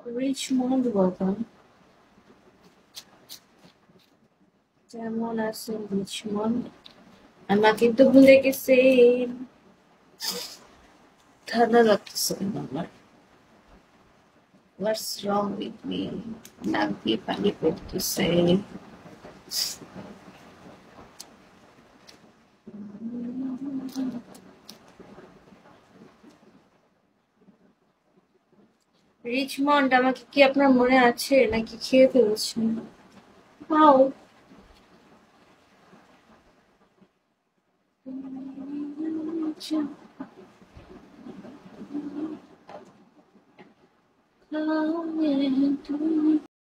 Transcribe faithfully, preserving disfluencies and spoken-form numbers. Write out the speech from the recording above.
Richmond বাবা, কেমন আছেন রিচমন্ড? আমাকে তো ভুলে গেছেন। ঠান্ডা লাগতেছে আমার। What's wrong with me? নাক দিয়ে পানি পড়তেছে। রিচমন্ড, আমাকে কি আপনার মনে আছে নাকি খেয়ে ফেলেছেন? হাউ?